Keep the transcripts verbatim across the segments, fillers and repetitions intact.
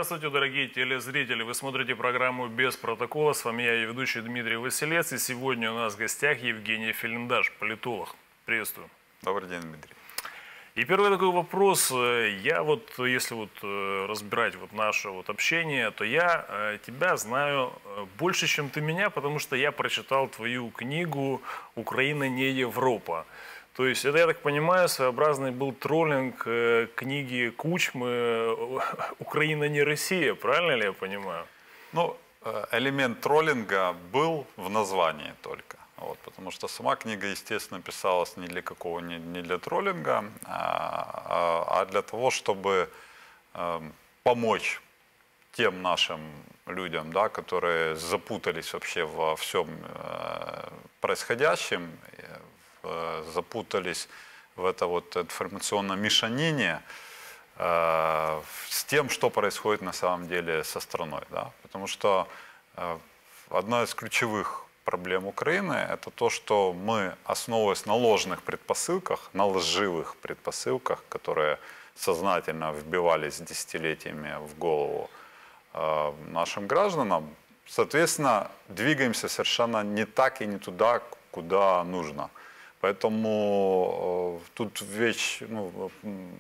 Здравствуйте, дорогие телезрители! Вы смотрите программу «Без протокола». С вами я, ее ведущий Дмитрий Василец. И сегодня у нас в гостях Евгений Фелендаш, политолог. Приветствую. Добрый день, Дмитрий. И первый такой вопрос. Я вот, если вот разбирать вот наше вот общение, то я тебя знаю больше, чем ты меня, потому что я прочитал твою книгу «Украина не Европа». То есть это, я так понимаю, своеобразный был троллинг э, книги Кучмы «Украина не Россия», правильно ли я понимаю? Ну, элемент троллинга был в названии только. Вот, потому что сама книга, естественно, писалась не для какого, не, не для троллинга, а, а для того, чтобы э, помочь тем нашим людям, да, которые запутались вообще во всем э, происходящем, запутались в это вот информационном мешанине э, с тем, что происходит на самом деле со страной. Да? Потому что э, одна из ключевых проблем Украины – это то, что мы, основываясь на ложных предпосылках, на лживых предпосылках, которые сознательно вбивались десятилетиями в голову э, нашим гражданам, соответственно, двигаемся совершенно не так и не туда, куда нужно. Поэтому э, тут вещь, ну,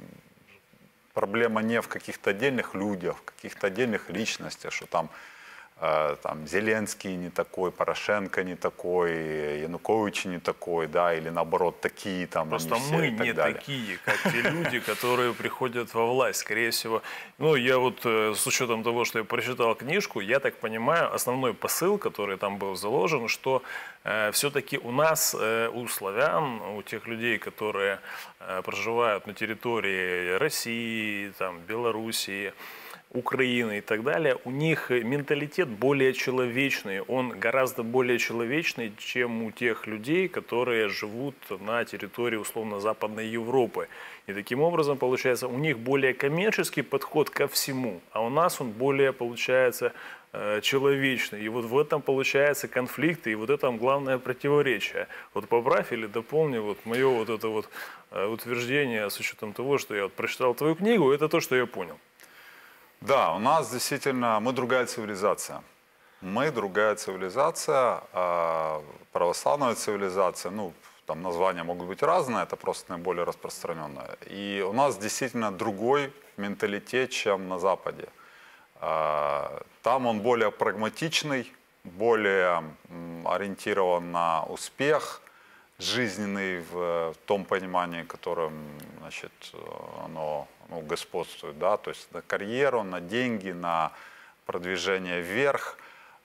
проблема не в каких-то отдельных людях, в каких-то отдельных личностях, что там, э, там Зеленский не такой, Порошенко не такой, Янукович не такой, да, или наоборот такие там. Просто мы не далее. такие, как те люди, которые приходят во власть, скорее всего. Ну, я вот с учетом того, что я прочитал книжку, я так понимаю, основной посыл, который там был заложен, что э, все-таки у нас, э, у славян, у тех людей, которые э, проживают на территории России, там, Белоруссии, Украины и так далее, у них менталитет более человечный, он гораздо более человечный, чем у тех людей, которые живут на территории условно-западной Европы. И таким образом, получается, у них более коммерческий подход ко всему, а у нас он более, получается, человечный. И вот в этом получается конфликт, и вот это главное противоречие. Вот поправь или дополни вот мое вот это вот утверждение с учетом того, что я вот прочитал твою книгу, это то, что я понял. Да, у нас действительно, мы другая цивилизация. Мы другая цивилизация, православная цивилизация, ну, там названия могут быть разные, это просто наиболее распространенное. И у нас действительно другой менталитет, чем на Западе. Там он более прагматичный, более ориентирован на успех, жизненный в том понимании, которым, значит, оно ну, господствует, да, то есть на карьеру, на деньги, на продвижение вверх,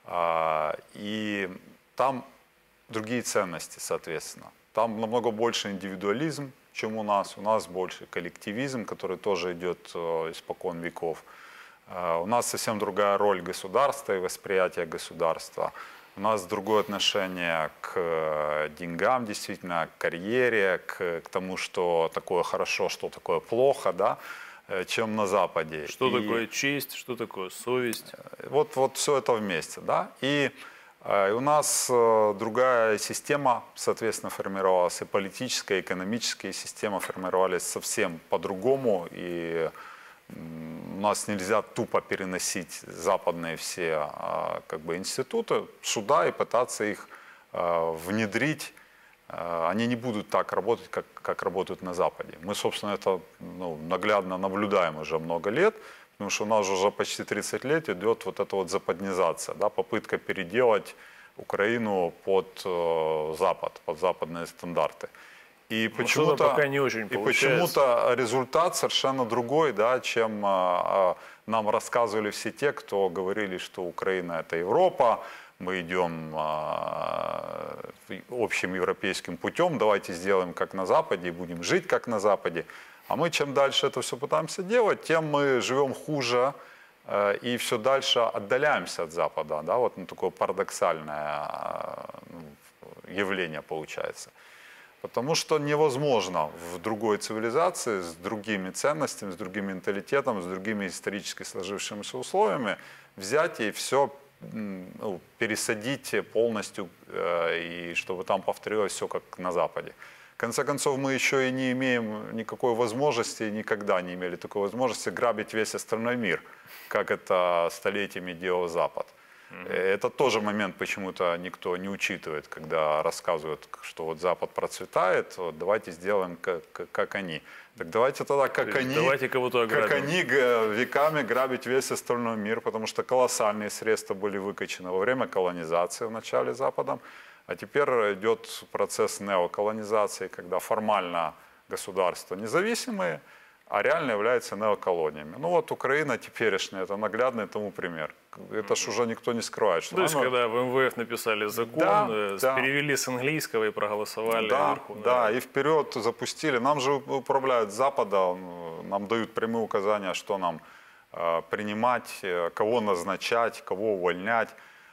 и там другие ценности, соответственно. Там намного больше индивидуализм, чем у нас, у нас больше коллективизм, который тоже идет испокон веков. У нас совсем другая роль государства и восприятие государства. У нас другое отношение к деньгам, действительно, к карьере, к, к тому, что такое хорошо, что такое плохо, да, чем на Западе. Что и, такое честь, что такое совесть. Вот, вот все это вместе, да. И, и у нас другая система, соответственно, формировалась, и политическая, и экономическая система формировались совсем по-другому, и у нас нельзя тупо переносить западные все как бы, институты сюда и пытаться их внедрить. Они не будут так работать, как, как работают на Западе. Мы, собственно, это ну, наглядно наблюдаем уже много лет, потому что у нас уже почти тридцать лет идет вот эта вот западнизация, да, попытка переделать Украину под Запад, под западные стандарты. И почему-то почему результат совершенно другой, да, чем а, нам рассказывали все те, кто говорили, что Украина это Европа, мы идем а, общим европейским путем, давайте сделаем как на Западе и будем жить как на Западе. А мы чем дальше это все пытаемся делать, тем мы живем хуже а, и все дальше отдаляемся от Запада. Да, вот ну, такое парадоксальное а, явление получается. Потому что невозможно в другой цивилизации, с другими ценностями, с другим менталитетом, с другими исторически сложившимися условиями взять и все ну, пересадить полностью, э, и чтобы там повторилось все как на Западе. В конце концов, мы еще и не имеем никакой возможности, никогда не имели такой возможности грабить весь остальной мир, как это столетиями делал Запад. Это тоже момент почему-то никто не учитывает, когда рассказывают, что вот Запад процветает, вот давайте сделаем как, как они. Так давайте тогда, как они, давайте кого-то как они веками грабить весь остальной мир, потому что колоссальные средства были выкачаны во время колонизации в начале Западом, а теперь идет процесс неоколонизации, когда формально государства независимые, а реально являются неоколониями. Ну вот Украина теперешняя, это наглядный тому пример. Это ж уже никто не скрывает. Что То есть, оно... когда в эм вэ эф написали закон, да, э, да. перевели с английского и проголосовали да, вверху. Да, и вперед запустили. Нам же управляют с Запада, нам дают прямые указания, что нам э, принимать, э, кого назначать, кого увольнять,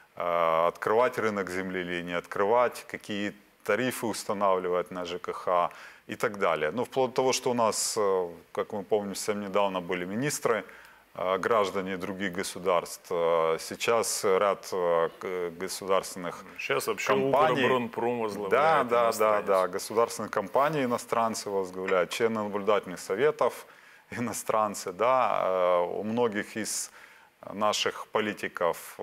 э, открывать рынок земли или не открывать, какие тарифы устанавливать на ЖКХ и так далее. Ну, вплоть до того, что у нас, как мы помним, совсем недавно были министры, граждане других государств. Сейчас ряд государственных Сейчас вообще компаний... Укроборонпром возглавляет. Да, да, да, да. Государственных компаний иностранцы возглавляют, члены наблюдательных советов иностранцы. Да. У многих из наших политиков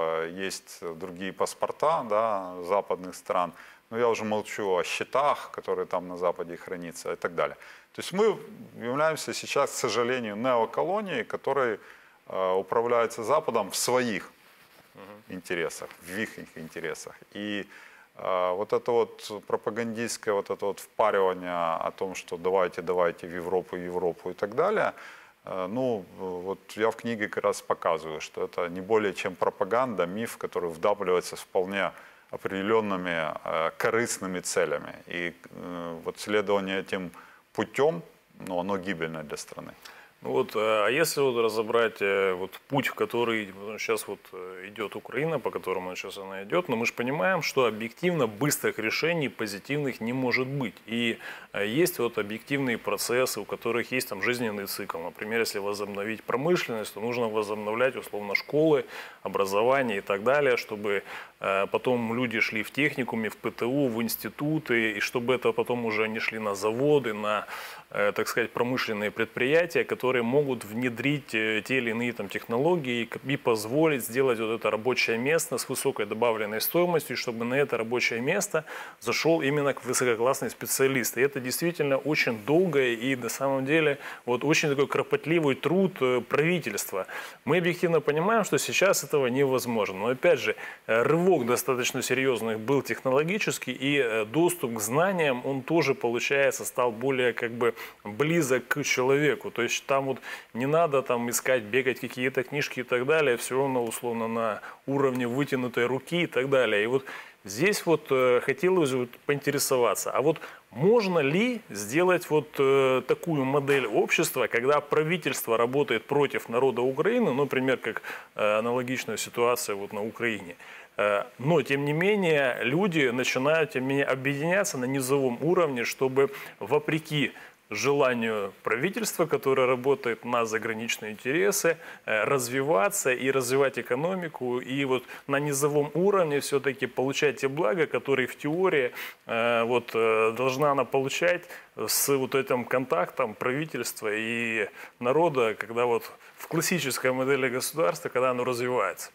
есть другие паспорта, да, западных стран. Но я уже молчу о счетах, которые там на Западе хранятся и так далее. То есть мы являемся сейчас, к сожалению, неоколонией, которая э, управляется Западом в своих uh-huh. интересах, в их интересах. И э, вот это вот пропагандистское вот это вот впаривание о том, что давайте, давайте в Европу, Европу и так далее, э, ну, вот я в книге как раз показываю, что это не более чем пропаганда, миф, который вдавливается вполне определенными э, корыстными целями. И э, вот следование этим путем, ну, оно гибельное для страны. Ну вот, а если вот разобрать вот путь, в который сейчас вот идет Украина, по которому сейчас она идет, но мы же понимаем, что объективно быстрых решений позитивных не может быть. И есть вот объективные процессы, у которых есть там жизненный цикл. Например, если возобновить промышленность, то нужно возобновлять условно школы, образование и так далее, чтобы потом люди шли в техникуме, в ПТУ, в институты, и чтобы это потом уже не шли на заводы, на, так сказать, промышленные предприятия, которые могут внедрить те или иные там технологии и позволить сделать вот это рабочее место с высокой добавленной стоимостью, чтобы на это рабочее место зашел именно высококлассный специалист. И это действительно очень долгое и на самом деле вот очень такой кропотливый труд правительства. Мы объективно понимаем, что сейчас этого невозможно. Но опять же, рывок достаточно серьезный был технологический, и доступ к знаниям, он тоже, получается, стал более как бы близок к человеку. То есть там вот не надо там искать, бегать какие-то книжки и так далее, все равно условно на уровне вытянутой руки и так далее. И вот здесь вот э, хотелось вот поинтересоваться, а вот можно ли сделать вот э, такую модель общества, когда правительство работает против народа Украины, ну, например, как э, аналогичная ситуация вот на Украине, э, но тем не менее люди начинают тем не менее объединяться на низовом уровне, чтобы вопреки желанию правительства, которое работает на заграничные интересы, развиваться и развивать экономику, и вот на низовом уровне все-таки получать те блага, которые в теории вот, должна она получать с вот этим контактом правительства и народа, когда вот в классической модели государства, когда оно развивается.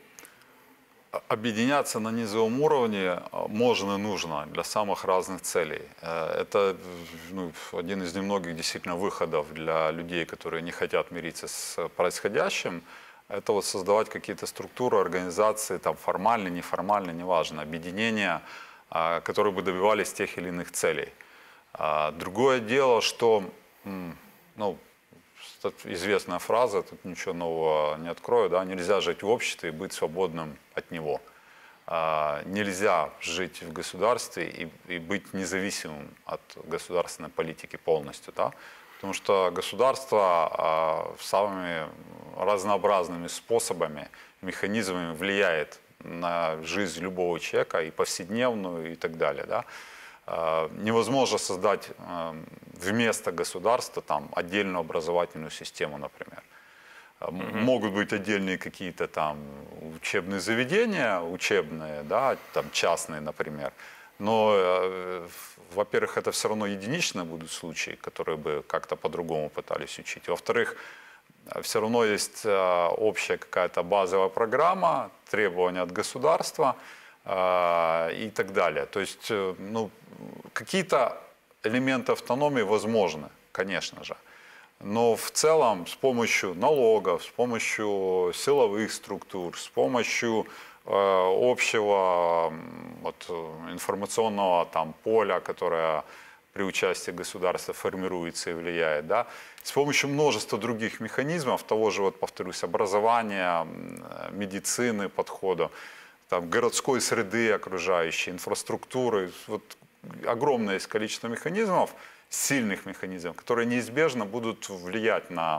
Объединяться на низовом уровне можно и нужно для самых разных целей. Это ну, один из немногих действительно выходов для людей, которые не хотят мириться с происходящим. Это вот создавать какие-то структуры, организации, там, формальные, неформальные, неважно, объединения, которые бы добивались тех или иных целей. Другое дело, что, ну, известная фраза, тут ничего нового не открою, да, нельзя жить в обществе и быть свободным от него. А, нельзя жить в государстве и, и быть независимым от государственной политики полностью, да, потому что государство а, самыми разнообразными способами, механизмами влияет на жизнь любого человека, и повседневную, и так далее, да. Невозможно создать вместо государства там отдельную образовательную систему, например. Mm-hmm. Могут быть отдельные какие-то там учебные заведения, учебные, да, там частные, например. Но, э, во-первых, это все равно единичные будут случаи, которые бы как-то по-другому пытались учить. Во-вторых, все равно есть э, общая какая-то базовая программа, требования от государства э, и так далее. То есть, э, ну, какие-то элементы автономии возможны, конечно же. Но в целом с помощью налогов, с помощью силовых структур, с помощью э, общего вот, информационного там, поля, которое при участии государства формируется и влияет, да, с помощью множества других механизмов, того же, вот, повторюсь, образования, медицины, подхода, там, городской среды окружающей, инфраструктуры, вот, огромное есть количество механизмов, сильных механизмов, которые неизбежно будут влиять на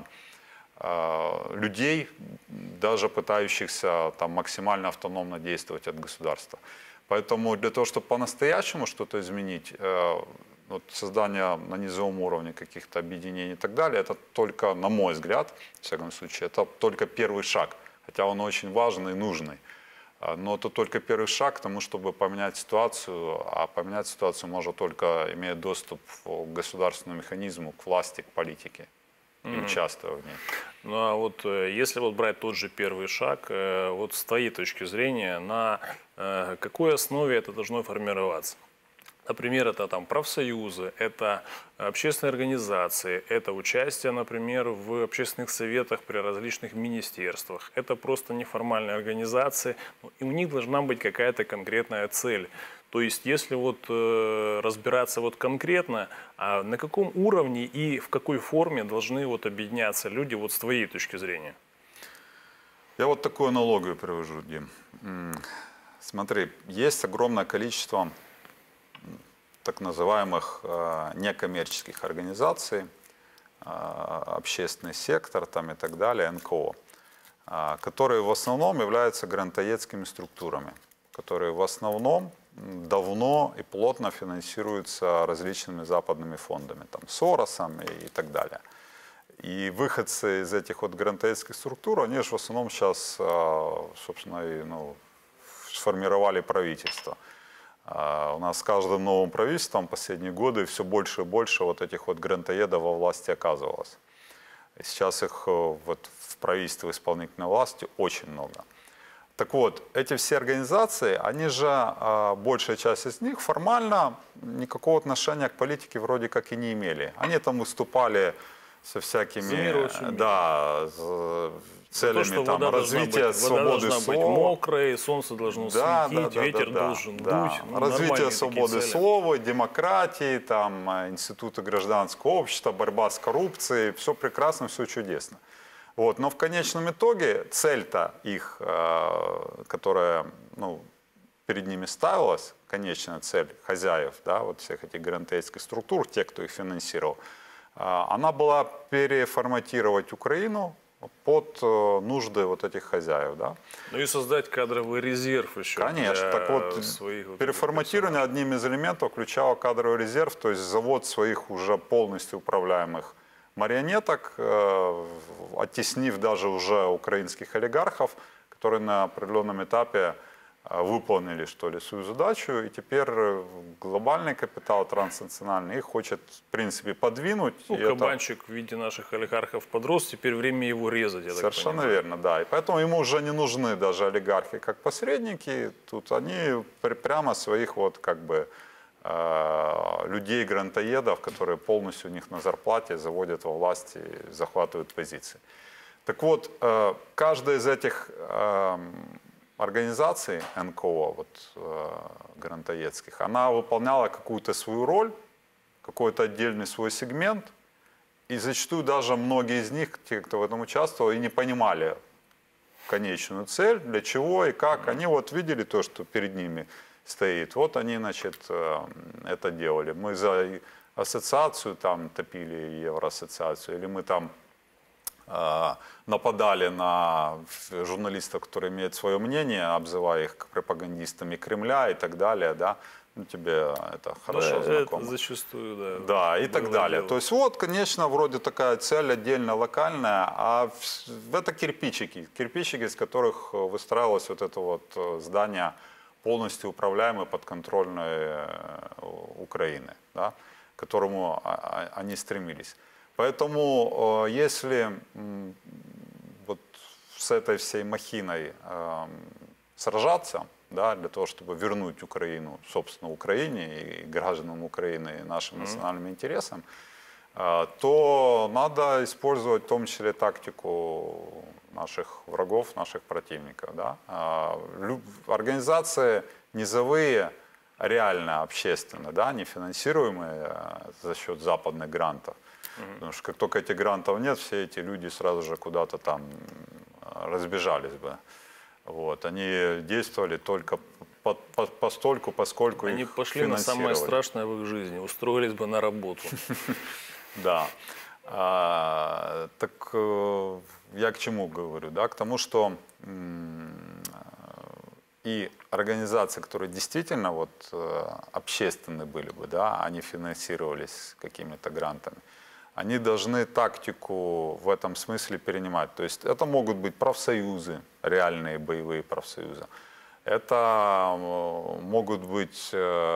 э, людей, даже пытающихся там, максимально автономно действовать от государства. Поэтому для того, чтобы по-настоящему что-то изменить, э, вот создание на низовом уровне каких-то объединений и так далее, это только, на мой взгляд, в всяком случае, это только первый шаг, хотя он очень важный и нужный. Но это только первый шаг к тому, чтобы поменять ситуацию, а поменять ситуацию можно только имея доступ к государственному механизму, к власти, к политике и mm-hmm. участвуя в ней. Ну а вот если вот брать тот же первый шаг, вот с твоей точки зрения, на какой основе это должно формироваться? Например, это там профсоюзы, это общественные организации, это участие, например, в общественных советах при различных министерствах. Это просто неформальные организации, и у них должна быть какая-то конкретная цель. То есть, если вот э, разбираться вот конкретно, а на каком уровне и в какой форме должны вот объединяться люди вот с твоей точки зрения? Я вот такую аналогию привожу, Дим. Смотри, есть огромное количество так называемых э, некоммерческих организаций, э, общественный сектор там, и так далее, эн ка о, э, которые в основном являются грантоедскими структурами, которые в основном давно и плотно финансируются различными западными фондами, там, Соросом и, и так далее. И выходцы из этих вот грантоедских структур, они же в основном сейчас, э, собственно, и, ну, сформировали правительство. У нас с каждым новым правительством последние годы все больше и больше вот этих вот грантоедов во власти оказывалось. И сейчас их вот в правительстве, в исполнительной власти очень много. Так вот, эти все организации, они же, большая часть из них формально никакого отношения к политике вроде как и не имели. Они там выступали со всякими, да, целями то, там, развития быть, свободы слова. Быть мокрой, солнце должно да, светить, да, ветер да, должен да, дуть. да. Ну, развитие свободы слова, демократии, там, институты гражданского общества, борьба с коррупцией, все прекрасно, все чудесно. Вот. Но в конечном итоге цель-то их, которая, ну, перед ними ставилась, конечная цель хозяев, да, вот всех этих грантоедских структур, тех, кто их финансировал, она была переформатировать Украину под нужды вот этих хозяев. Да? Ну и создать кадровый резерв еще. Конечно. Так вот, своих переформатирование одним из элементов включало кадровый резерв, то есть завод своих уже полностью управляемых марионеток, оттеснив даже уже украинских олигархов, которые на определенном этапе выполнили, что ли, свою задачу, и теперь глобальный капитал транснациональный их хочет, в принципе, подвинуть. Ну, кабанчик это... в виде наших олигархов подрос, теперь время его резать, я Совершенно так верно, да. И поэтому ему уже не нужны даже олигархи как посредники. Тут они прямо своих вот как бы людей-грантоедов, которые полностью у них на зарплате заводят во власти и захватывают позиции. Так вот, каждая из этих организаций эн ка о, вот, э, грантоедских, она выполняла какую-то свою роль, какой-то отдельный свой сегмент, и зачастую даже многие из них, те, кто в этом участвовал, и не понимали конечную цель, для чего и как. Они вот видели то, что перед ними стоит, вот они, значит, э, это делали. Мы за ассоциацию там топили, Евроассоциацию, или мы там нападали на журналистов, которые имеют свое мнение, обзывая их пропагандистами Кремля и так далее, да, ну, тебе это хорошо да, знакомо. Это зачастую, да. Да, и так далее. Дело. То есть вот, конечно, вроде такая цель отдельно локальная, а в, это кирпичики, кирпичики, из которых выстраивалось вот это вот здание полностью управляемой, подконтрольной Украины, да, к которому они стремились. Поэтому если вот с этой всей махиной сражаться, да, для того, чтобы вернуть Украину, собственно, Украине и гражданам Украины, и нашим национальным интересам, то надо использовать в том числе тактику наших врагов, наших противников. Да? Организации низовые, реально общественные, да, не финансируемые за счет западных грантов. Mm-hmm. Потому что как только этих грантов нет, все эти люди сразу же куда-то там разбежались бы. Вот. Они действовали только по, по, постольку, поскольку Они их пошли на самое страшное в их жизни, устроились бы на работу. Да. А, так я к чему говорю? Да? К тому, что и организации, которые действительно вот, общественные были бы, да, они финансировались какими-то грантами, они должны тактику в этом смысле перенимать. То есть это могут быть профсоюзы, реальные боевые профсоюзы. Это могут быть,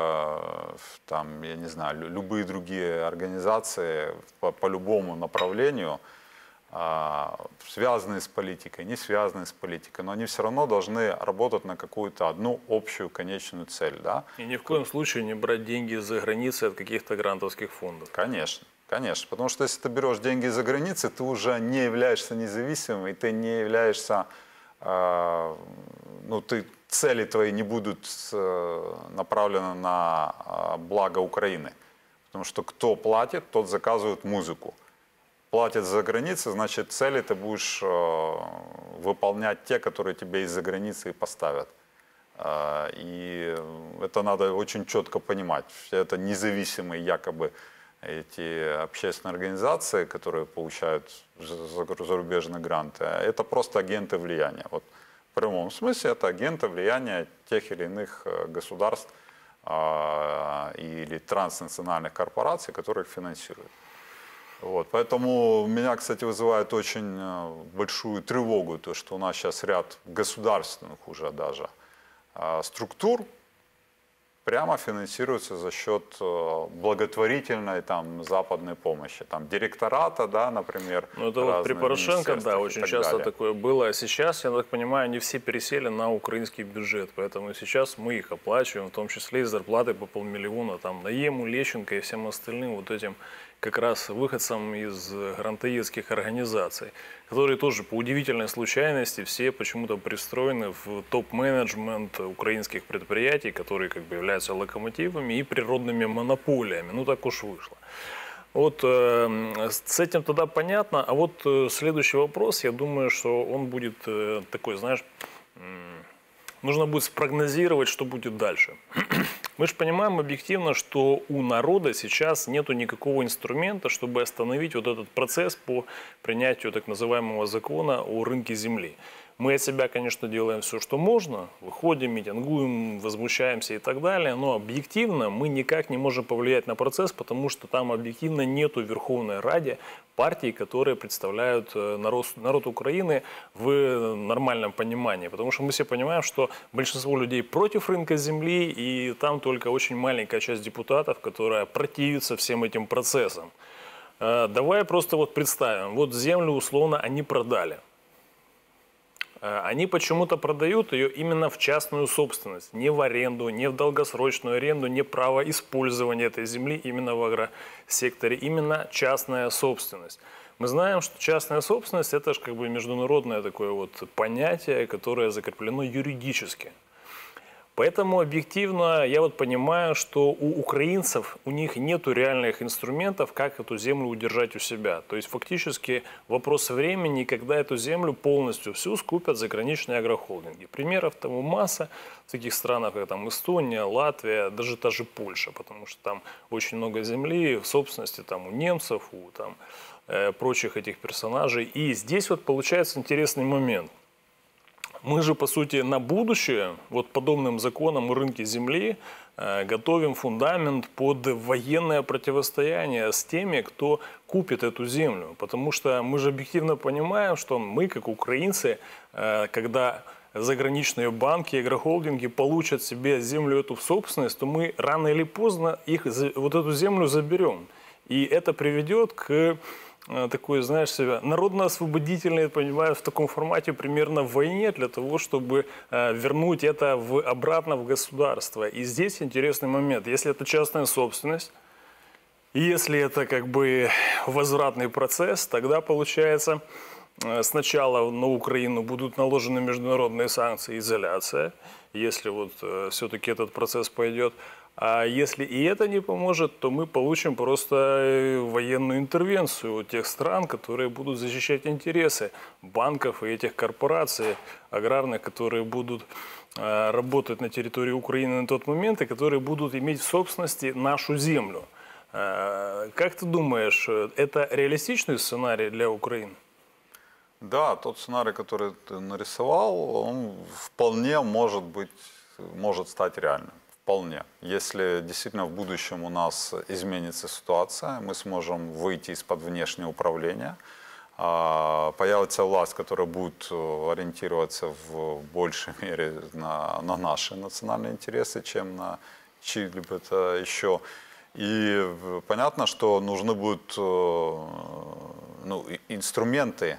там, я не знаю, любые другие организации по, по любому направлению, связанные с политикой, не связанные с политикой, но они все равно должны работать на какую-то одну общую конечную цель. Да? И ни в коем случае не брать деньги за границей от каких-то грантовских фондов. Конечно. Конечно, потому что если ты берешь деньги за границей, ты уже не являешься независимым, и ты не являешься, э, ну, ты, цели твои не будут э, направлены на э, благо Украины. Потому что кто платит, тот заказывает музыку. Платят за границей, значит, цели ты будешь э, выполнять те, которые тебе из-за границы и поставят. Э, и это надо очень четко понимать. Это независимые якобы эти общественные организации, которые получают зарубежные гранты, это просто агенты влияния. Вот в прямом смысле это агенты влияния тех или иных государств а, или транснациональных корпораций, которые их финансируют. Вот. Поэтому меня, кстати, вызывает очень большую тревогу, то, что у нас сейчас ряд государственных уже даже а, структур прямо финансируется за счет благотворительной там, западной помощи. Там, директората, да, например. Ну, это вот при Порошенко, да, очень часто далее. Такое было. А сейчас, я так понимаю, они все пересели на украинский бюджет. Поэтому сейчас мы их оплачиваем, в том числе и зарплаты по полмиллиона, там, Наему, Лещенко и всем остальным вот этим как раз выходцам из грантоедских организаций, которые тоже по удивительной случайности все почему-то пристроены в топ-менеджмент украинских предприятий, которые как бы являются локомотивами и природными монополиями. Ну так уж вышло. Вот э, с этим тогда понятно. А вот э, следующий вопрос, я думаю, что он будет э, такой, знаешь, э, нужно будет спрогнозировать, что будет дальше. Мы же понимаем объективно, что у народа сейчас нету никакого инструмента, чтобы остановить вот этот процесс по принятию так называемого закона о рынке земли. Мы от себя, конечно, делаем все, что можно, выходим, митингуем, возмущаемся и так далее, но объективно мы никак не можем повлиять на процесс, потому что там объективно нету в Верховной Раде партий, которые представляют народ, народ Украины в нормальном понимании. Потому что мы все понимаем, что большинство людей против рынка земли, и там только очень маленькая часть депутатов, которая противится всем этим процессам. Давай просто вот представим, вот землю условно они продали. Они почему-то продают ее именно в частную собственность, не в аренду, не в долгосрочную аренду, не право использования этой земли именно в агросекторе, именно частная собственность. Мы знаем, что частная собственность – это же как бы международное такое вот понятие, которое закреплено юридически. Поэтому объективно я вот понимаю, что у украинцев, у них нет реальных инструментов, как эту землю удержать у себя. То есть фактически вопрос времени, когда эту землю полностью всю скупят заграничные агрохолдинги. Примеров тому масса в таких странах, как там Эстония, Латвия, даже та же Польша, потому что там очень много земли в собственности там, у немцев, у там, э, прочих этих персонажей. И здесь вот получается интересный момент. Мы же, по сути, на будущее, вот подобным законам о рынке земли, э, готовим фундамент под военное противостояние с теми, кто купит эту землю. Потому что мы же объективно понимаем, что мы, как украинцы, э, когда заграничные банки, агрохолдинги получат себе землю эту в собственность, то мы рано или поздно их, вот эту землю заберем. И это приведет к такой, знаешь, себя народно-освободительной, я понимаю, в таком формате примерно в войне для того, чтобы вернуть это в, обратно в государство. И здесь интересный момент. Если это частная собственность, и если это как бы возвратный процесс, тогда получается сначала на Украину будут наложены международные санкции, изоляция, если вот все-таки этот процесс пойдет. А если и это не поможет, то мы получим просто военную интервенцию у тех стран, которые будут защищать интересы банков и этих корпораций аграрных, которые будут работать на территории Украины на тот момент и которые будут иметь в собственности нашу землю. Как ты думаешь, это реалистичный сценарий для Украины? Да, тот сценарий, который ты нарисовал, он вполне может быть, может стать реальным. Вполне. Если действительно в будущем у нас изменится ситуация, мы сможем выйти из-под внешнего управления, появится власть, которая будет ориентироваться в большей мере на, на наши национальные интересы, чем на чьи-либо это еще. И понятно, что нужны будут ну, инструменты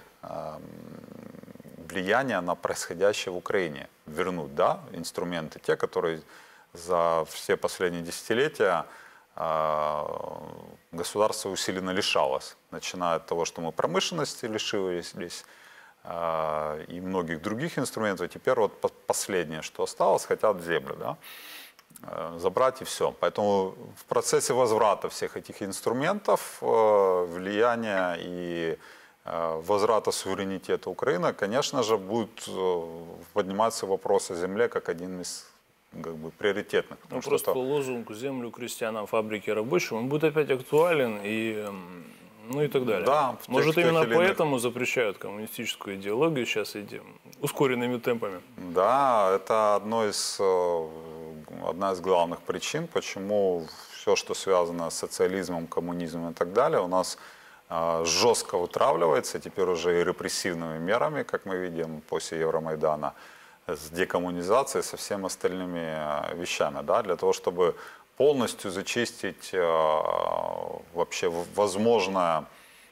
влияния на происходящее в Украине. Вернуть, да, инструменты, те, которые за все последние десятилетия государство усиленно лишалось. Начиная от того, что мы промышленности лишились и многих других инструментов. Теперь вот последнее, что осталось, хотят землю, да, забрать и все. Поэтому в процессе возврата всех этих инструментов влияния и возврата суверенитета Украины, конечно же, будет подниматься вопрос о земле как один из как бы приоритетных. Ну, просто это... лозунг «Землю крестьянам, фабрики рабочим», он будет опять актуален и, ну, и так далее. Да, Может, тех, именно тех поэтому запрещают коммунистическую идеологию сейчас идем ускоренными темпами? Да, это одно из, одна из главных причин, почему все, что связано с социализмом, коммунизмом и так далее, у нас жестко вытравливается, теперь уже и репрессивными мерами, как мы видим после Евромайдана, с декоммунизацией, со всеми остальными вещами, да, для того, чтобы полностью зачистить э, вообще возможное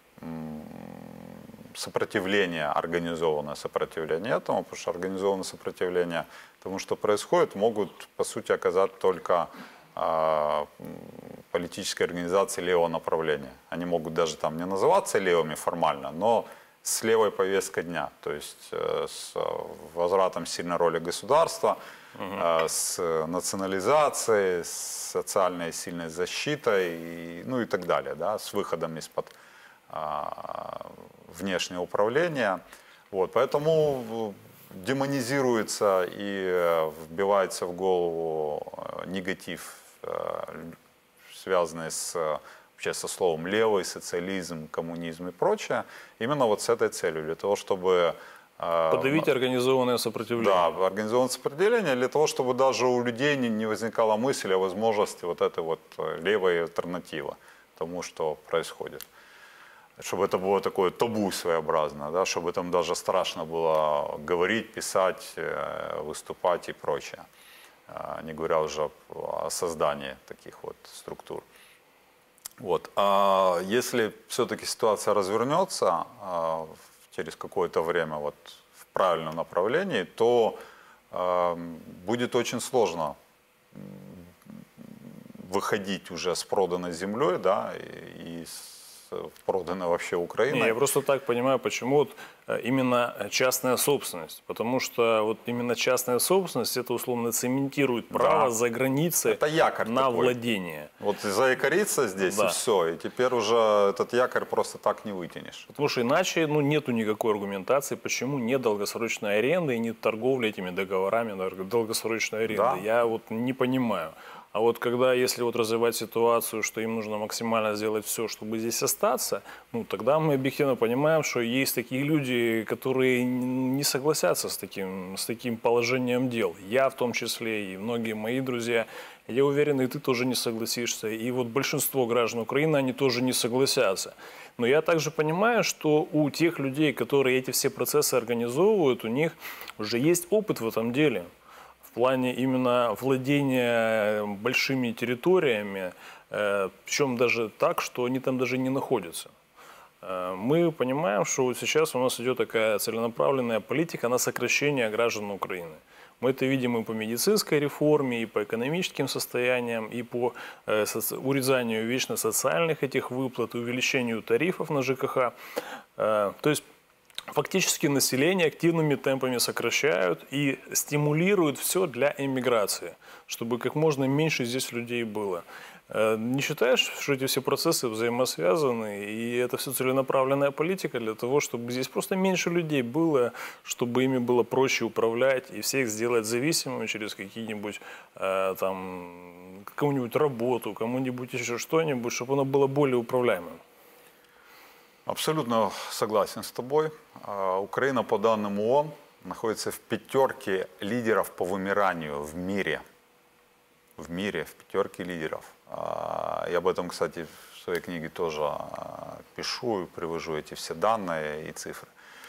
сопротивление, организованное сопротивление этому, потому что организованное сопротивление тому, что происходит, могут, по сути, оказать только э, политические организации левого направления. Они могут даже там не называться левыми формально, но с левой повесткой дня, то есть э, с возвратом сильной роли государства, угу. э, с национализацией, с социальной сильной защитой, и, ну и так далее, да, с выходом из-под э, внешнего управления. Вот, поэтому демонизируется и вбивается в голову негатив, э, связанный с вообще со словом левый, социализм, коммунизм и прочее, именно вот с этой целью, для того, чтобы... Подавить э, организованное сопротивление. Да, организованное сопротивление, для того, чтобы даже у людей не, не возникала мысль о возможности вот этой вот левой альтернативы тому, что происходит. Чтобы это было такое табу своеобразное, да, чтобы там даже страшно было говорить, писать, выступать и прочее. Не говоря уже о создании таких вот структур. Вот. А если все-таки ситуация развернется а, через какое-то время вот, в правильном направлении, то а, будет очень сложно выходить уже с проданной землей, да, и, и с проданной вообще Украиной. Не, я просто так понимаю, почему вот именно частная собственность. Потому что вот именно частная собственность, это условно цементирует право да. за границей это якорь на такой. Владение. Вот заякориться здесь да. и все. И теперь уже этот якорь просто так не вытянешь. Потому что иначе ну, нету никакой аргументации, почему нет долгосрочной аренды и нет торговли этими договорами долгосрочной аренды. Да. Я вот не понимаю. А вот когда, если вот развивать ситуацию, что им нужно максимально сделать все, чтобы здесь остаться, ну тогда мы объективно понимаем, что есть такие люди, которые не согласятся с таким, с таким положением дел. Я в том числе и многие мои друзья. Я уверен, и ты тоже не согласишься. И вот большинство граждан Украины, они тоже не согласятся. Но я также понимаю, что у тех людей, которые эти все процессы организовывают, у них уже есть опыт в этом деле. В плане именно владения большими территориями, причем даже так, что они там даже не находятся. Мы понимаем, что вот сейчас у нас идет такая целенаправленная политика на сокращение граждан Украины. Мы это видим и по медицинской реформе, и по экономическим состояниям, и по урезанию вечно социальных этих выплат, увеличению тарифов на ЖКХ. То есть фактически население активными темпами сокращают и стимулируют все для эмиграции, чтобы как можно меньше здесь людей было. Не считаешь, что эти все процессы взаимосвязаны, и это все целенаправленная политика для того, чтобы здесь просто меньше людей было, чтобы ими было проще управлять и всех сделать зависимыми через какие-нибудь там какую-нибудь работу, кому-нибудь еще что-нибудь, чтобы оно было более управляемым? Абсолютно согласен с тобой. Украина, по данным ООН, находится в пятерке лидеров по вымиранию в мире. В мире, в пятерке лидеров. Я об этом, кстати, в своей книге тоже пишу и привожу эти все данные и цифры.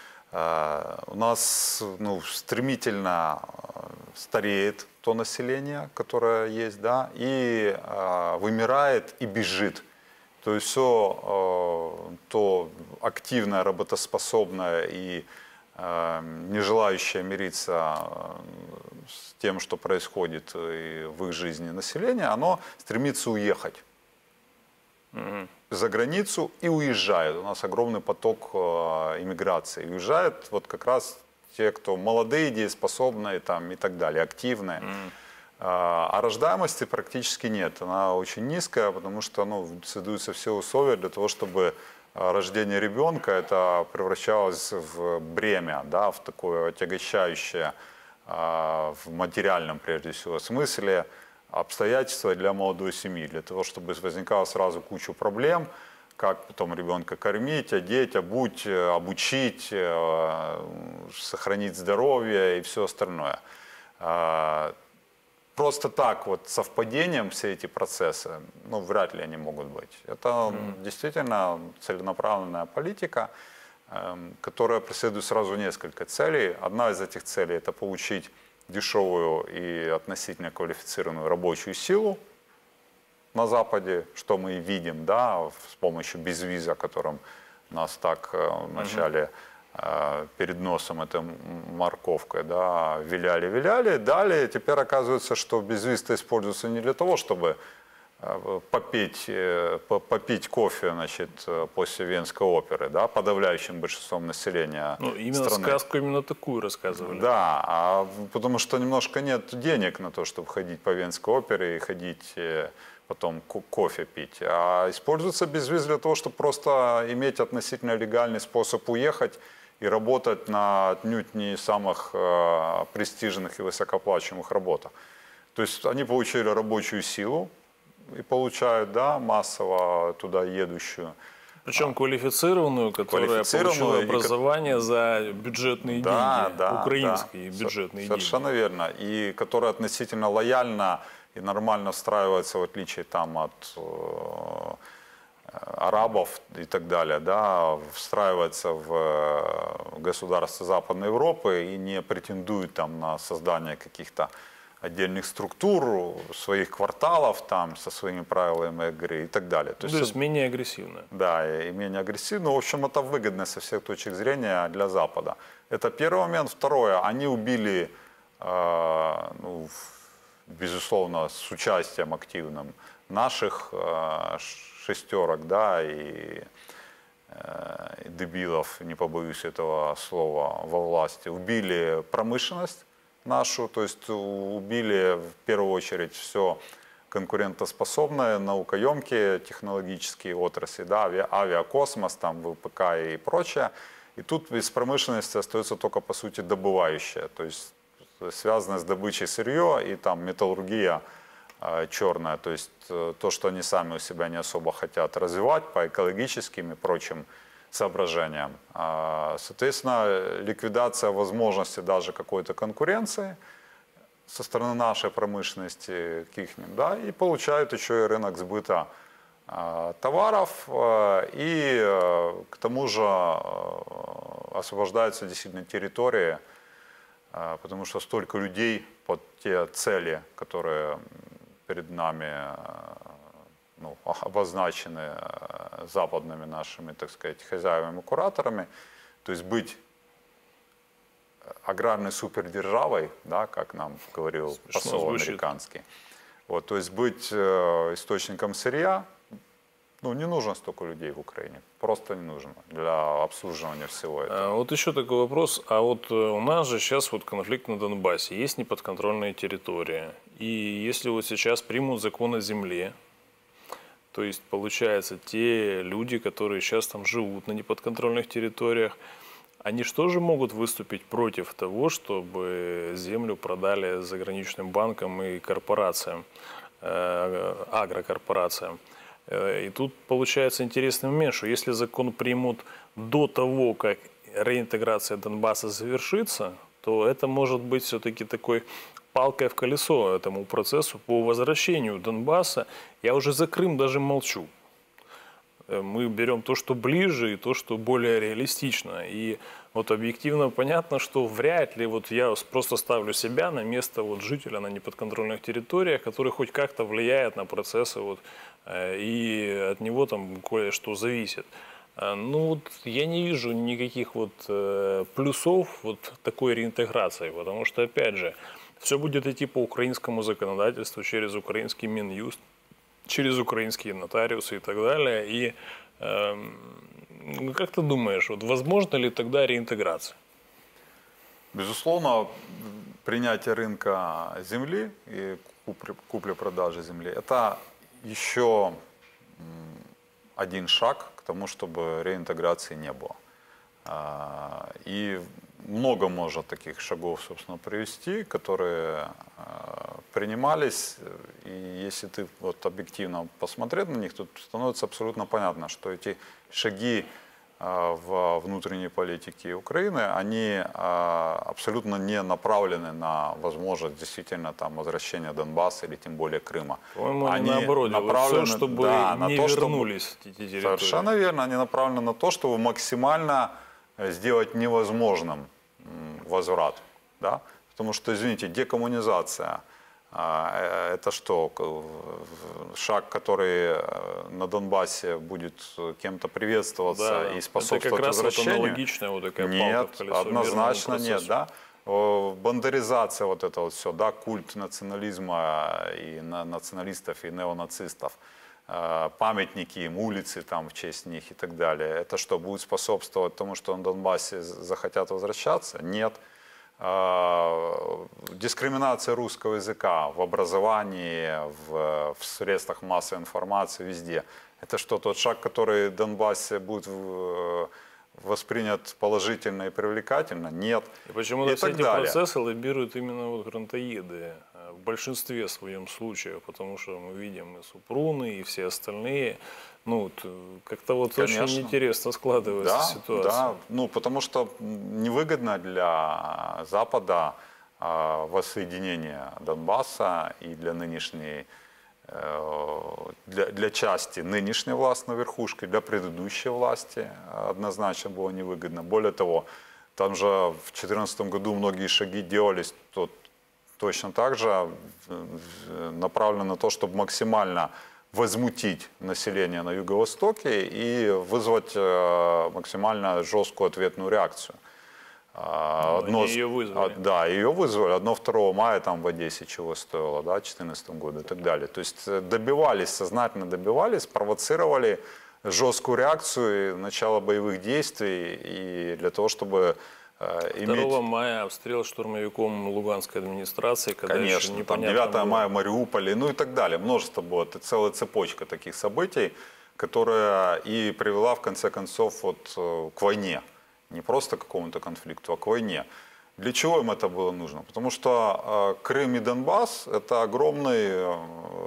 У нас ну, стремительно стареет то население, которое есть, да, и вымирает и бежит. То есть все то активное, работоспособное и не желающее мириться с тем, что происходит в их жизни население, оно стремится уехать mm-hmm. за границу и уезжает. У нас огромный поток иммиграции. Уезжают вот как раз те, кто молодые, дееспособные там, и так далее, активные. Mm-hmm. А рождаемости практически нет. Она очень низкая, потому что ну, создаются все условия для того, чтобы рождение ребенка это превращалось в бремя, да, в такое отягощающее в материальном, прежде всего, смысле обстоятельства для молодой семьи, для того, чтобы возникало сразу кучу проблем, как потом ребенка кормить, одеть, обуть, обучить, сохранить здоровье и все остальное. Просто так вот совпадением все эти процессы, ну, вряд ли они могут быть. Это mm-hmm. действительно целенаправленная политика, э, которая преследует сразу несколько целей. Одна из этих целей – это получить дешевую и относительно квалифицированную рабочую силу на Западе, что мы и видим, да, с помощью безвиза, которым нас так э, в начале перед носом этой морковкой, да, виляли-виляли, далее теперь оказывается, что безвиз-то используется не для того, чтобы попить, попить кофе, значит, после Венской оперы, да, подавляющим большинством населения ну, именно страны. Сказку именно такую рассказывали. Да, а потому что немножко нет денег на то, чтобы ходить по Венской опере и ходить потом кофе пить. А используется безвиз для того, чтобы просто иметь относительно легальный способ уехать и работать на отнюдь не самых э, престижных и высокооплачиваемых работах. То есть они получили рабочую силу и получают, да, массово туда едущую. Причем квалифицированную, которая квалифицированную получила образование и... за бюджетные да, деньги, да, украинские да, бюджетные совершенно деньги. Совершенно верно. И которая относительно лояльна и нормально встраивается, в отличие там от э, арабов и так далее, да, встраивается в государства Западной Европы и не претендует там на создание каких-то отдельных структур, своих кварталов там со своими правилами игры и так далее. То, То есть менее агрессивно. Да, и менее агрессивно. В общем, это выгодно со всех точек зрения для Запада. Это первый момент. Второе, они убили, э, ну, безусловно, с участием активным наших э, шестерок, да, и, э, и дебилов, не побоюсь этого слова, во власти, убили промышленность нашу, то есть убили в первую очередь все конкурентоспособные, наукоемкие технологические отрасли, да, ави, авиакосмос, там, ВПК и прочее. И тут из промышленности остается только, по сути, добывающая, то есть связанная с добычей сырье и там металлургия, черное, то есть то, что они сами у себя не особо хотят развивать по экологическим и прочим соображениям. Соответственно, ликвидация возможности даже какой-то конкуренции со стороны нашей промышленности к их, да, и получают еще и рынок сбыта товаров, и к тому же освобождаются действительно территории, потому что столько людей под те цели, которые перед нами, ну, обозначены западными нашими, так сказать, хозяевами, кураторами, то есть быть аграрной супердержавой, да, как нам говорил посол американский, вот, то есть быть источником сырья. Ну, не нужно столько людей в Украине, просто не нужно для обслуживания всего этого. А вот еще такой вопрос, а вот у нас же сейчас вот конфликт на Донбассе, есть неподконтрольные территории, и если вот сейчас примут закон о земле, то есть получается те люди, которые сейчас там живут на неподконтрольных территориях, они что же могут выступить против того, чтобы землю продали заграничным банкам и корпорациям, э, агрокорпорациям? И тут получается интересный момент, что если закон примут до того, как реинтеграция Донбасса завершится, то это может быть все-таки такой палкой в колесо этому процессу по возвращению Донбасса. Я уже за Крым даже молчу. Мы берем то, что ближе, и то, что более реалистично. И вот объективно понятно, что вряд ли, вот я просто ставлю себя на место вот жителя на неподконтрольных территориях, который хоть как-то влияет на процессы, вот, и от него там кое-что зависит. Ну вот я не вижу никаких вот плюсов вот такой реинтеграции, потому что, опять же, все будет идти по украинскому законодательству, через украинский Минюст, через украинские нотариусы и так далее. И э, как ты думаешь, вот возможно ли тогда реинтеграция? Безусловно, принятие рынка земли и купли-продажи земли – это еще один шаг к тому, чтобы реинтеграции не было. И много может таких шагов, собственно, привести, которые принимались. И если ты вот объективно посмотреть на них, то становится абсолютно понятно, что эти шаги в внутренней политике Украины, они абсолютно не направлены на возможность действительно там возвращенияДонбасса или тем более Крыма. По-моему, они наоборот, направлены, все, чтобы да, не на то, вернулись чтобы, эти территории. Совершенно верно, они направлены на то, чтобы максимально сделать невозможным возврат. Да? Потому что, извините, декоммунизация – это что? Шаг, который на Донбассе будет кем-то приветствоваться, да, и способствовать это как раз возвращению? Вот аналогичная вот такая нет, палка в колесо однозначно нет. Да? Бандеризация, вот это вот все, да, культ национализма и националистов, и неонацистов, памятники им, улицы там в честь них и так далее. Это что, будет способствовать тому, что на Донбассе захотят возвращаться? Нет. Дискриминация русского языка в образовании, в, в средствах массовой информации, везде. Это что, тот шаг, который в Донбассе будет воспринят положительно и привлекательно? Нет. И почему-то все эти далее. процессы лоббируют именно вот грантоеды в большинстве своем случаев, потому что мы видим и Супруны, и все остальные. Ну, вот, как-то вот Конечно. Очень интересно складывается да, ситуация. Да, ну, потому что невыгодно для Запада э, воссоединение Донбасса и для нынешней, э, для, для части нынешней властной верхушки, для предыдущей власти однозначно было невыгодно. Более того, там же в две тысячи четырнадцатом году многие шаги делались то, точно так же, направлены на то, чтобы максимально возмутить население на Юго-Востоке и вызвать максимально жесткую ответную реакцию. Ну, Одно, ее вызвали. Да, ее вызвали. Одно второго мая там в Одессе чего стоило, да, в две тысячи четырнадцатом году и так далее. То есть добивались, сознательно добивались, провоцировали жесткую реакцию, начало боевых действий и для того, чтобы второго иметь... мая обстрел штурмовиком Луганской администрации, когда Конечно, еще там девятого мая в Мариуполе, ну и так далее. Множество было, это целая цепочка таких событий, которая и привела в конце концов вот к войне. Не просто к какому-то конфликту, а к войне. Для чего им это было нужно? Потому что Крым и Донбасс – это огромный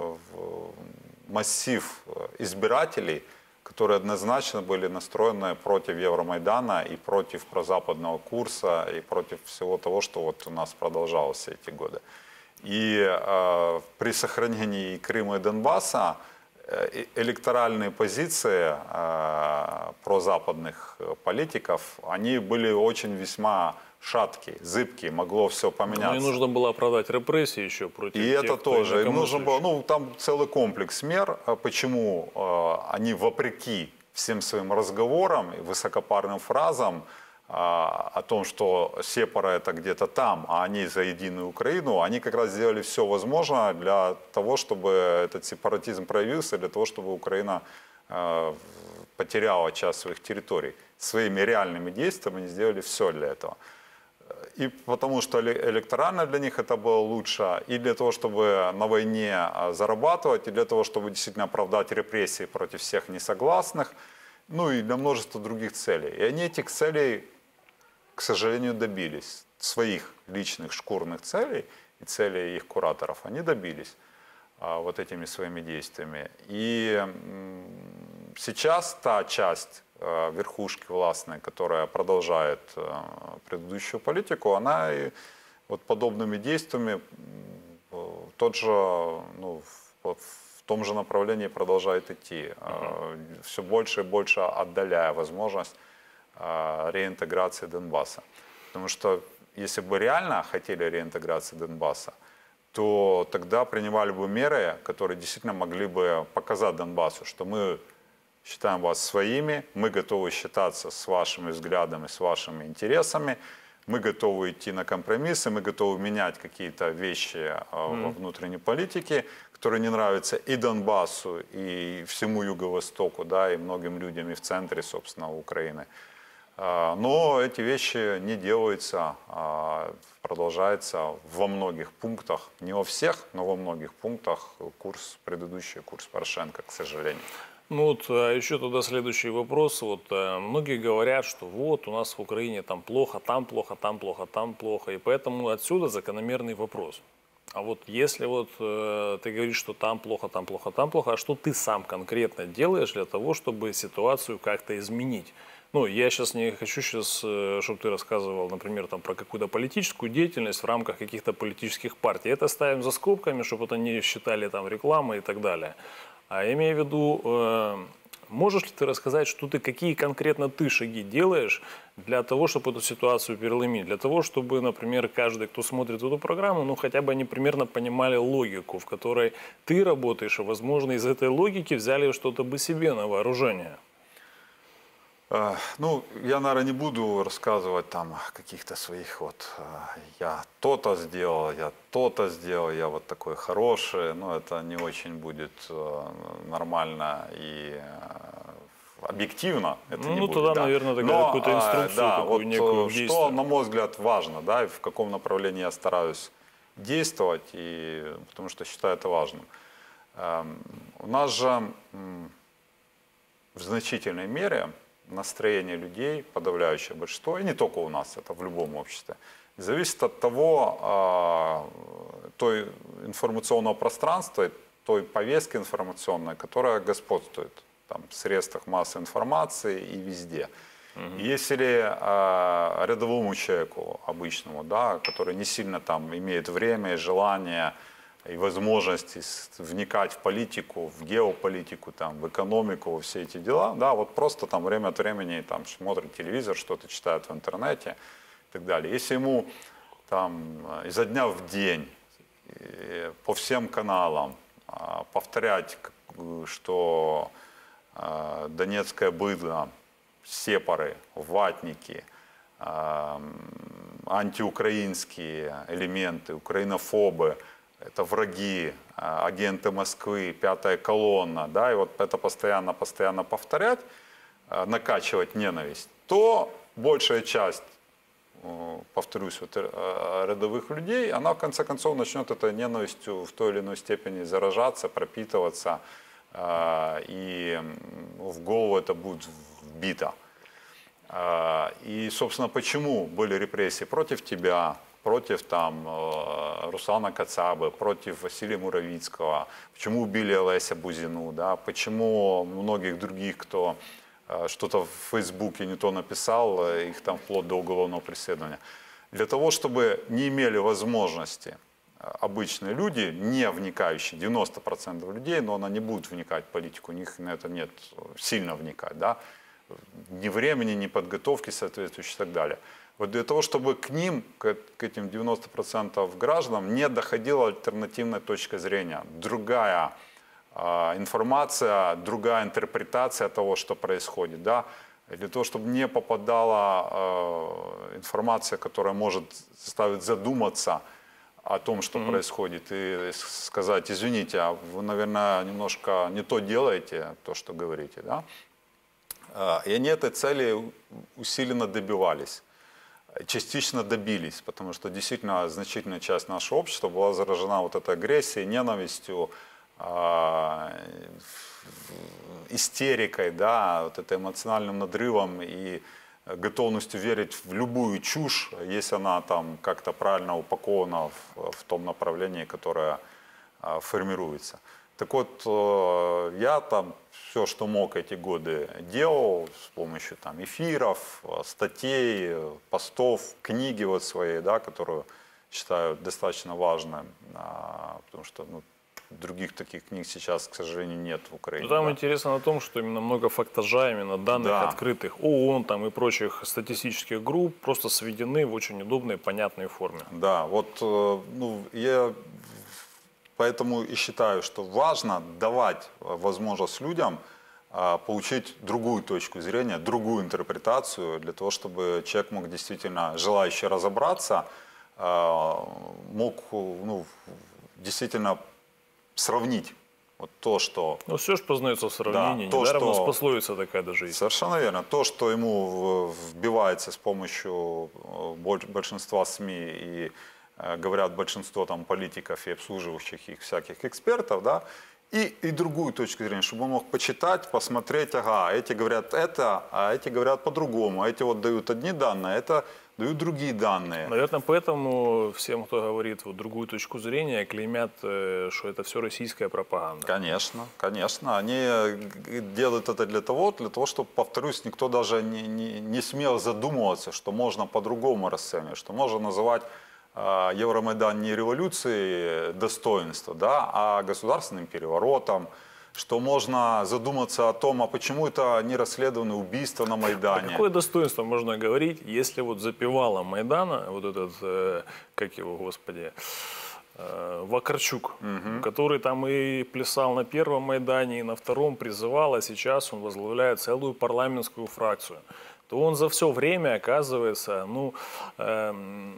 массив избирателей, которые однозначно были настроены против Евромайдана и против прозападного курса, и против всего того, что вот у нас продолжалось все эти годы. И э, при сохранении Крыма и Донбасса э, электоральные позиции э, прозападных политиков, они были очень весьма шаткие, зыбкие, могло все поменяться. Ну и нужно было оправдать репрессии еще против И тех, это кто тоже. Им нужно было, инакомыслящий. ну, там целый комплекс мер, почему э, они вопреки всем своим разговорам и высокопарным фразам э, о том, что сепара это где-то там, а они за единую Украину, они как раз сделали все возможное для того, чтобы этот сепаратизм проявился, для того, чтобы Украина э, потеряла часть своих территорий. Своими реальными действиями они сделали все для этого. И потому что электорально для них это было лучше, и для того, чтобы на войне зарабатывать, и для того, чтобы действительно оправдать репрессии против всех несогласных, ну и для множества других целей. И они этих целей, к сожалению, добились. Своих личных шкурных целей и целей их кураторов они добились а, вот этими своими действиями. И м, сейчас та часть верхушки властной, которая продолжает предыдущую политику, она и вот подобными действиями тот же, ну, в, в том же направлении продолжает идти, uh-huh. все больше и больше отдаляя возможность реинтеграции Донбасса. Потому что если бы реально хотели реинтеграции Донбасса, то тогда принимали бы меры, которые действительно могли бы показать Донбассу, что мы считаем вас своими, мы готовы считаться с вашими взглядами, с вашими интересами, мы готовы идти на компромиссы, мы готовы менять какие-то вещи mm. во внутренней политике, которые не нравятся и Донбассу, и всему Юго-Востоку, да, и многим людям и в центре, собственно, Украины. Но эти вещи не делаются, продолжается во многих пунктах, не во всех, но во многих пунктах курс, предыдущий курс Порошенко, к сожалению. Ну вот а еще тогда следующий вопрос. Вот а, многие говорят, что вот у нас в Украине там плохо, там плохо, там плохо, там плохо. И поэтому отсюда закономерный вопрос. А вот если вот э, ты говоришь, что там плохо, там плохо, там плохо, а что ты сам конкретно делаешь для того, чтобы ситуацию как-то изменить? Ну, я сейчас не хочу, сейчас, чтобы ты рассказывал, например, там, про какую-то политическую деятельность в рамках каких-то политических партий. Это ставим за скобками, чтобы это не считали там рекламой и так далее. А я имею в виду, э, можешь ли ты рассказать, что ты, какие конкретно ты шаги делаешь для того, чтобы эту ситуацию переломить? Для того, чтобы, например, каждый, кто смотрит эту программу, ну хотя бы они примерно понимали логику, в которой ты работаешь, и, возможно, из этой логики взяли что-то бы себе на вооружение. Ну, я, наверное, не буду рассказывать там о каких-то своих вот, я то-то сделал, я то-то сделал, я вот такой хороший, но это не очень будет нормально и объективно. Это ну, не будет, тогда, да. наверное, тогда какую-то инструкцию, да, такую вот, некую что, действие. на мой взгляд, важно, да, и в каком направлении я стараюсь действовать, и, потому что считаю это важным. У нас же в значительной мере настроение людей, подавляющее большинство, и не только у нас, это в любом обществе, зависит от того, той информационного пространства, той повестки информационной, которая господствует там, в средствах массовой информации и везде. Угу. Если э, рядовому человеку обычному, да, который не сильно там имеет время и желание и возможности вникать в политику, в геополитику, там, в экономику, во все эти дела, да, вот просто там время от времени там, смотрит телевизор, что-то читает в интернете и так далее. Если ему там изо дня в день по всем каналам повторять, что донецкое быдло, сепары, ватники, антиукраинские элементы, украинофобы, это враги, агенты Москвы, пятая колонна, да, и вот это постоянно-постоянно повторять, накачивать ненависть, то большая часть, повторюсь, вот, рядовых людей, она в конце концов начнет этой ненавистью в той или иной степени заражаться, пропитываться, и в голову это будет вбито. И, собственно, почему были репрессии против тебя, против там Руслана Кацабы, против Василия Муравицкого, почему убили Олеся Бузину, да, почему многих других, кто что-то в Фейсбуке не то написал, их там вплоть до уголовного преследования. Для того, чтобы не имели возможности обычные люди, не вникающие, девяносто процентов людей, но она не будет вникать в политику, у них на это нет сильно вникать, да, ни времени, ни подготовки соответствующей и так далее. Вот для того, чтобы к ним, к, к этим девяноста процентам граждан, не доходила альтернативная точка зрения, другая э, информация, другая интерпретация того, что происходит, да, для того, чтобы не попадала э, информация, которая может заставить задуматься о том, что mm-hmm. происходит, и сказать: извините, а вы, наверное, немножко не то делаете, то, что говорите, да. И они этой цели усиленно добивались, частично добились, потому что действительно значительная часть нашего общества была заражена вот этой агрессией, ненавистью, истерикой, да, вот это эмоциональным надрывом и готовностью верить в любую чушь, если она там как-то правильно упакована в, в том направлении, которое а, формируется. Так вот, я там все, что мог эти годы, делал с помощью там эфиров, статей, постов, книги вот своей, да, которую считаю достаточно важной, а, потому что ну, других таких книг сейчас, к сожалению, нет в Украине. Там да. интересно на том, что именно много фактажа, именно данных да. открытых ООН там, и прочих статистических групп просто сведены в очень удобной, понятной форме. Да, вот ну, я поэтому и считаю, что важно давать возможность людям получить другую точку зрения, другую интерпретацию, для того, чтобы человек мог действительно, желающий разобраться, мог ну, действительно сравнить вот то, что... Ну, все же познается в сравнении, да, недаром у нас пословица такая даже есть. Совершенно верно. То, что ему вбивается с помощью большинства СМИ и, говорят, большинство там политиков и обслуживающих их всяких экспертов, да, и, и другую точку зрения, чтобы он мог почитать, посмотреть, ага, эти говорят это, а эти говорят по-другому, а эти вот дают одни данные, а это дают другие данные. Наверное, поэтому всем, кто говорит вот другую точку зрения, клеймят, что это все российская пропаганда. Конечно, конечно. Они делают это для того, для того, чтобы, повторюсь, никто даже не, не, не смел задумываться, что можно по-другому расценивать, что можно называть э, Евромайдан не революцией достоинства, да, а государственным переворотом, что можно задуматься о том, а почему это не расследованы убийства на Майдане. А какое достоинство можно говорить, если вот запевала Майдана, вот этот, э, как его, господи, э, Вакарчук, угу. который там и плясал на первом Майдане, и на втором призывал, а сейчас он возглавляет целую парламентскую фракцию, то он за все время, оказывается, ну, э,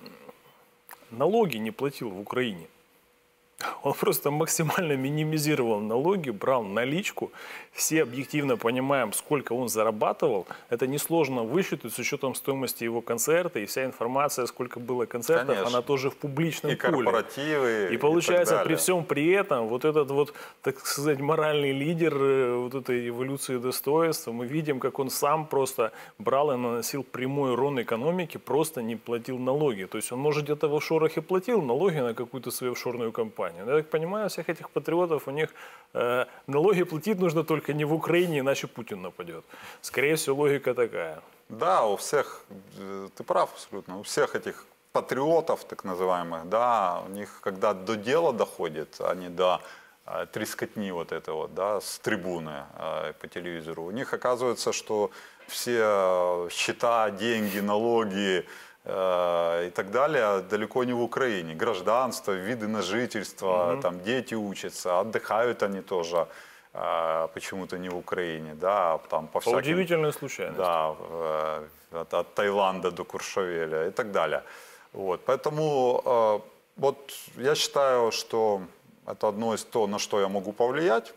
налоги не платил в Украине. Он просто максимально минимизировал налоги, брал наличку. Все объективно понимаем, сколько он зарабатывал. Это несложно высчитать с учетом стоимости его концерта. И вся информация, сколько было концертов, конечно, она тоже в публичном и поле. Корпоративы, и получается, и при всем при этом, вот этот вот, так сказать, моральный лидер вот этой эволюции достоинства, мы видим, как он сам просто брал и наносил прямой урон экономике, просто не платил налоги. То есть он, может, где-то в офшорах и платил налоги на какую-то свою офшорную компанию. Я так понимаю, всех этих патриотов, у них э, налоги платить нужно только не в Украине, иначе Путин нападет. Скорее всего, логика такая. Да, у всех, ты прав абсолютно, у всех этих патриотов, так называемых, да, у них, когда до дела доходит, а не до э, трескотни вот этого, да, с трибуны э, по телевизору, у них оказывается, что все счета, деньги, налоги, и так далее, далеко не в Украине. Гражданство, виды на жительство, угу. там дети учатся, отдыхают они тоже а, почему-то не в Украине. Да, там, по, по всяким, удивительной случайности. Да, от, от Таиланда до Куршавеля и так далее. Вот, поэтому вот, я считаю, что это одно из того, на что я могу повлиять.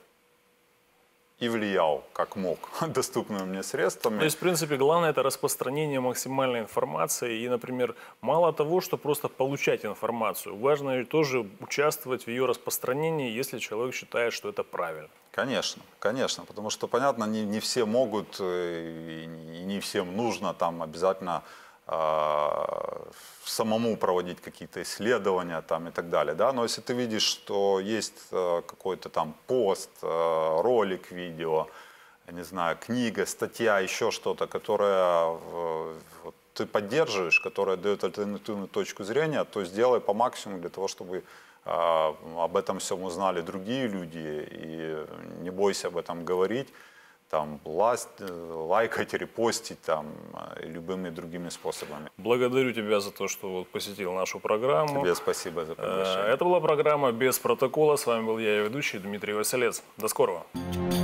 И влиял, как мог, доступными мне средствами. То есть, в принципе, главное это распространение максимальной информации. И, например, мало того, что просто получать информацию, важно тоже участвовать в ее распространении, если человек считает, что это правильно. Конечно, конечно, потому что, понятно, не, не все могут и не всем нужно там обязательно самому проводить какие-то исследования там, и так далее. Да? Но если ты видишь, что есть какой-то там пост, ролик, видео, я не знаю, книга, статья, еще что-то, которое вот, ты поддерживаешь, которое дает альтернативную точку зрения, то сделай по максимуму для того, чтобы э, об этом всем узнали другие люди, и не бойся об этом говорить, там, лайкать, репостить, там, любыми другими способами. Благодарю тебя за то, что вот посетил нашу программу. Тебе спасибо за приглашение. Это была программа «Без протокола». С вами был я, ее ведущий Дмитрий Василец. До скорого.